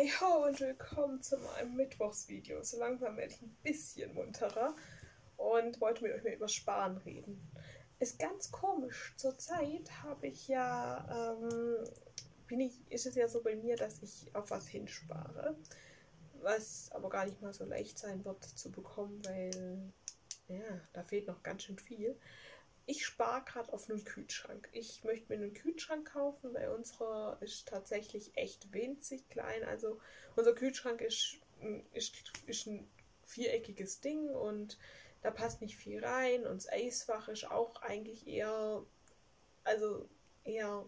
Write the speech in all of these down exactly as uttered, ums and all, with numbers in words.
Hi ho und willkommen zu meinem Mittwochsvideo. So langsam werde ich ein bisschen munterer und wollte mit euch mal über Sparen reden. Ist ganz komisch. Zurzeit habe ich ja, ähm, bin ich, ist es ja so bei mir, dass ich auf was hinspare, was aber gar nicht mal so leicht sein wird zu bekommen, weil ja, da fehlt noch ganz schön viel. Ich spare gerade auf einen Kühlschrank. Ich möchte mir einen Kühlschrank kaufen, weil unserer ist tatsächlich echt winzig klein. Also unser Kühlschrank ist, ist, ist ein viereckiges Ding und da passt nicht viel rein. Und das Eisfach ist auch eigentlich eher, also eher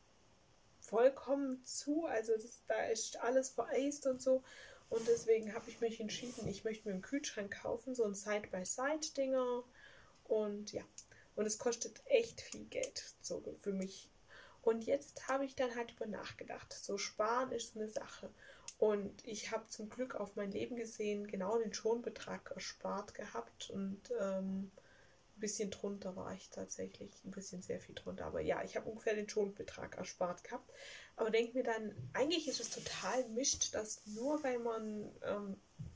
vollkommen zu. Also das, da ist alles vereist und so. Und deswegen habe ich mich entschieden, ich möchte mir einen Kühlschrank kaufen, so ein Side-by-Side-Dinger. Und ja, und es kostet echt viel Geld so für mich. Und jetzt habe ich dann halt über nachgedacht. So sparen ist so eine Sache. Und ich habe zum Glück auf mein Leben gesehen genau den Schonbetrag erspart gehabt. Und ähm, ein bisschen drunter war ich tatsächlich. Ein bisschen sehr viel drunter. Aber ja, ich habe ungefähr den Schonbetrag erspart gehabt. Aber denke mir dann, eigentlich ist es total Mist, dass nur weil man... Ähm,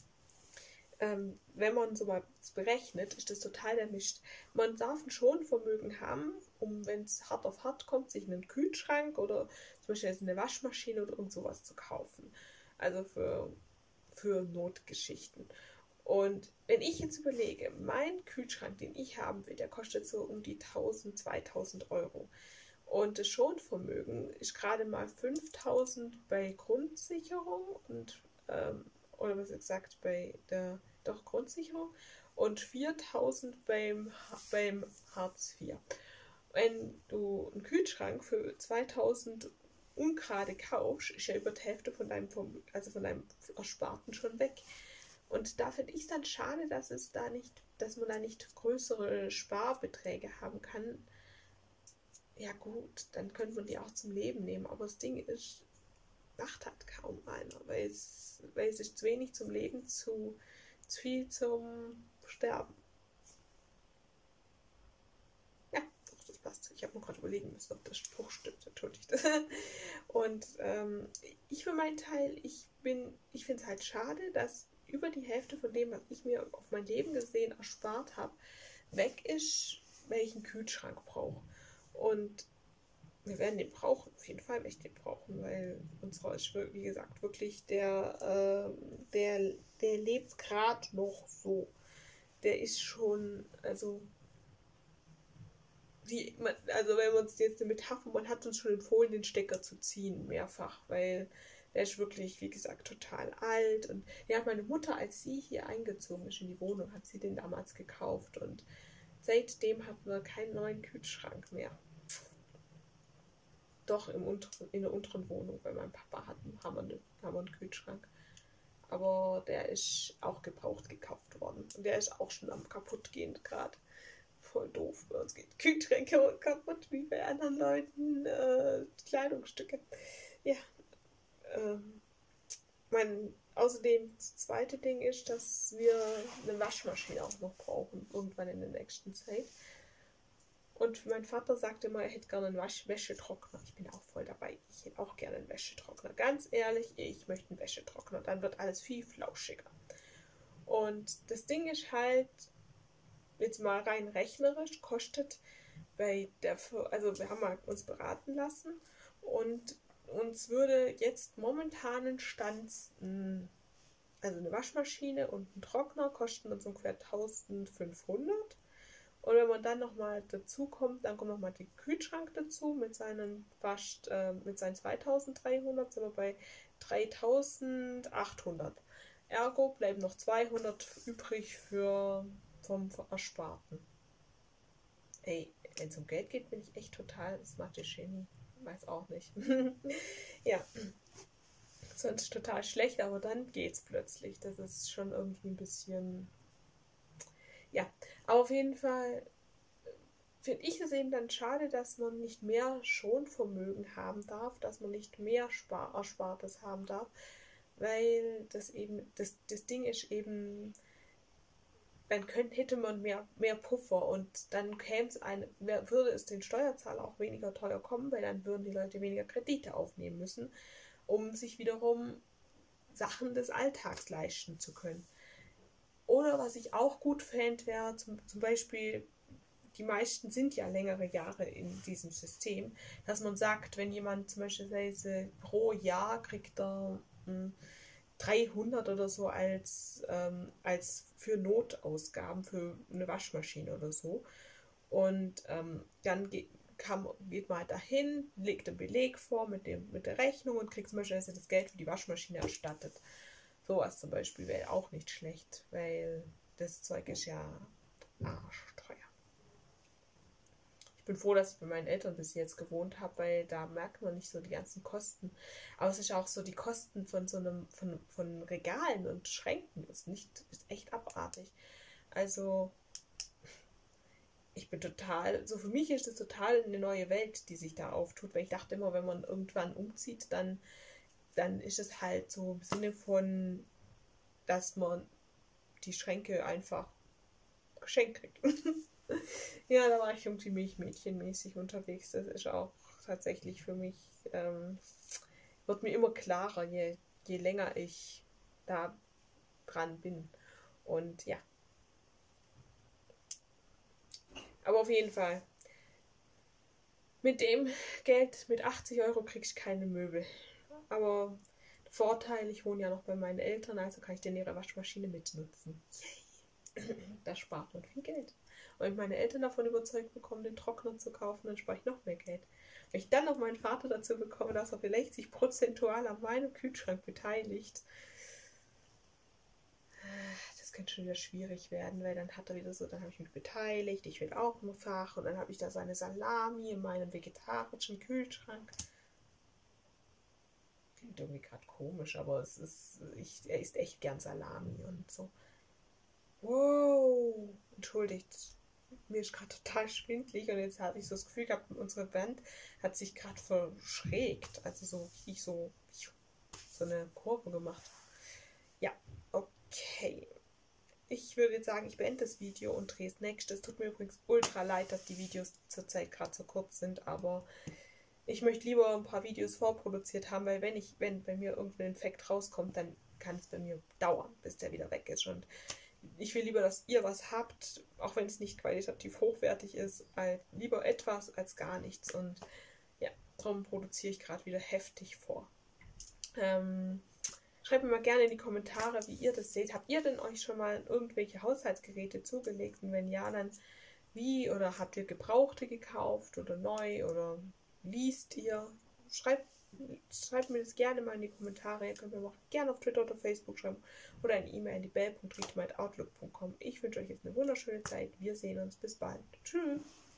Ähm, wenn man so mal berechnet, ist das total der Mist. Man darf ein Schonvermögen haben, um, wenn es hart auf hart kommt, sich einen Kühlschrank oder zum Beispiel jetzt eine Waschmaschine oder irgend sowas zu kaufen. Also für, für Notgeschichten. Und wenn ich jetzt überlege, mein Kühlschrank, den ich haben will, der kostet so um die tausend, zweitausend Euro. Und das Schonvermögen ist gerade mal fünftausend bei Grundsicherung und, ähm, oder was gesagt, bei der doch Grundsicherung und viertausend beim, beim Hartz vier. Wenn du einen Kühlschrank für zweitausend ungerade kaufst, ist ja über die Hälfte von deinem, also von deinem Ersparten schon weg. Und da finde ich es dann schade, dass es da nicht, dass man da nicht größere Sparbeträge haben kann. Ja gut, dann könnte man die auch zum Leben nehmen, aber das Ding ist, macht halt kaum einer, weil es, weil es ist zu wenig zum Leben, zu, zu viel zum Sterben. Ja, doch, das passt. Ich habe mir gerade überlegen müssen, ob der Spruch stimmt, entschuldigt. Und ähm, ich für meinen Teil, ich bin, ich finde es halt schade, dass über die Hälfte von dem, was ich mir auf mein Leben gesehen erspart habe, weg ist, weil ich einen Kühlschrank brauche. Und wir werden den brauchen, auf jeden Fall werde ich den brauchen, weil unserer ist, wie gesagt, wirklich der, äh, der, der lebt gerade noch so. Der ist schon, also, die, also wenn man uns jetzt eine Metapher, man hat uns schon empfohlen, den Stecker zu ziehen, mehrfach, weil der ist wirklich, wie gesagt, total alt. Und ja, meine Mutter, als sie hier eingezogen ist in die Wohnung, hat sie den damals gekauft und seitdem hatten wir keinen neuen Kühlschrank mehr. Doch im unteren, in der unteren Wohnung bei meinem Papa hatten, haben, wir eine, haben wir einen Kühlschrank. Aber der ist auch gebraucht gekauft worden. Und der ist auch schon am kaputtgehen gerade. Voll doof. Bei uns geht Kühlschränke kaputt, wie bei anderen Leuten äh, Kleidungsstücke. Ja. Ähm, mein, außerdem das zweite Ding ist, dass wir eine Waschmaschine auch noch brauchen, irgendwann in der nächsten Zeit. Und mein Vater sagte immer, er hätte gerne einen Wasch Wäschetrockner. Ich bin auch voll dabei. Ich hätte auch gerne einen Wäschetrockner. Ganz ehrlich, ich möchte einen Wäschetrockner. Dann wird alles viel flauschiger. Und das Ding ist halt, jetzt mal rein rechnerisch, kostet bei der, also wir haben mal uns beraten lassen und uns würde jetzt momentanen Stand, also eine Waschmaschine und ein Trockner kosten uns ungefähr eintausendfünfhundert. Und wenn man dann nochmal dazu kommt, dann kommt nochmal der Kühlschrank dazu mit seinen fast, äh, mit seinen zweitausenddreihundert, sind wir bei dreitausendachthundert. Ergo bleiben noch zweihundert übrig für vom Ersparten. Ey, wenn es um Geld geht, bin ich echt total das Mathe-Genie. Weiß auch nicht. Ja, sonst total schlecht, aber dann geht's plötzlich. Das ist schon irgendwie ein bisschen... Ja, aber auf jeden Fall finde ich es eben dann schade, dass man nicht mehr Schonvermögen haben darf, dass man nicht mehr Spar Erspartes haben darf, weil das eben, das, das Ding ist eben, dann könnte, hätte man mehr, mehr Puffer und dann käme es ein, würde es den Steuerzahler auch weniger teuer kommen, weil dann würden die Leute weniger Kredite aufnehmen müssen, um sich wiederum Sachen des Alltags leisten zu können. Oder was ich auch gut fände, wäre zum, zum Beispiel, die meisten sind ja längere Jahre in diesem System, dass man sagt, wenn jemand zum Beispiel pro Jahr kriegt er mh, dreihundert oder so als, ähm, als für Notausgaben für eine Waschmaschine oder so. Und ähm, dann geht, kann, geht man halt dahin, legt den Beleg vor mit, dem, mit der Rechnung und kriegt zum Beispiel das Geld für die Waschmaschine erstattet. Sowas zum Beispiel wäre auch nicht schlecht, weil das Zeug ist ja arschteuer. Ich bin froh, dass ich bei meinen Eltern bis jetzt gewohnt habe, weil da merkt man nicht so die ganzen Kosten. Aber es ist auch so, die Kosten von so einem, von, von Regalen und Schränken ist nicht, ist echt abartig. Also, ich bin total, so für mich ist es total eine neue Welt, die sich da auftut, weil ich dachte immer, wenn man irgendwann umzieht, dann, dann ist es halt so im Sinne von, dass man die Schränke einfach geschenkt kriegt. Ja, da war ich irgendwie milchmädchenmäßig unterwegs. Das ist auch tatsächlich für mich, ähm, wird mir immer klarer, je, je länger ich da dran bin. Und ja. Aber auf jeden Fall, mit dem Geld, mit achtzig Euro kriegst du keine Möbel. Aber der Vorteil, ich wohne ja noch bei meinen Eltern, also kann ich denn ihre Waschmaschine mitnutzen. Yay! Da spart man viel Geld. Und wenn ich meine Eltern davon überzeugt bekomme, den Trockner zu kaufen, dann spare ich noch mehr Geld. Wenn ich dann noch meinen Vater dazu bekomme, dass er vielleicht sich prozentual an meinem Kühlschrank beteiligt, das könnte schon wieder schwierig werden, weil dann hat er wieder so, dann habe ich mich beteiligt, ich will auch ein Fach und dann habe ich da seine Salami in meinem vegetarischen Kühlschrank. Klingt irgendwie gerade komisch, aber es ist, ich, er isst echt gern Salami und so. Wow, entschuldigt, mir ist gerade total schwindelig und jetzt habe ich so das Gefühl gehabt, unsere Wand hat sich gerade verschrägt, also so richtig so, so eine Kurve gemacht. Ja, okay. Ich würde jetzt sagen, ich beende das Video und drehe das nächste. Es tut mir übrigens ultra leid, dass die Videos zurzeit gerade so kurz sind, aber ich möchte lieber ein paar Videos vorproduziert haben, weil wenn ich, wenn bei mir irgendein Infekt rauskommt, dann kann es bei mir dauern, bis der wieder weg ist. Und ich will lieber, dass ihr was habt, auch wenn es nicht qualitativ hochwertig ist, als lieber etwas als gar nichts. Und ja, darum produziere ich gerade wieder heftig vor. Ähm, schreibt mir mal gerne in die Kommentare, wie ihr das seht. Habt ihr denn euch schon mal irgendwelche Haushaltsgeräte zugelegt? Und wenn ja, dann wie? Oder habt ihr Gebrauchte gekauft oder neu? Oder liest ihr? Schreibt Schreibt mir das gerne mal in die Kommentare. Ihr könnt mir auch gerne auf Twitter oder Facebook schreiben oder eine E-Mail an die bell punkt rietema at outlook punkt com. Ich wünsche euch jetzt eine wunderschöne Zeit. Wir sehen uns. Bis bald. Tschüss.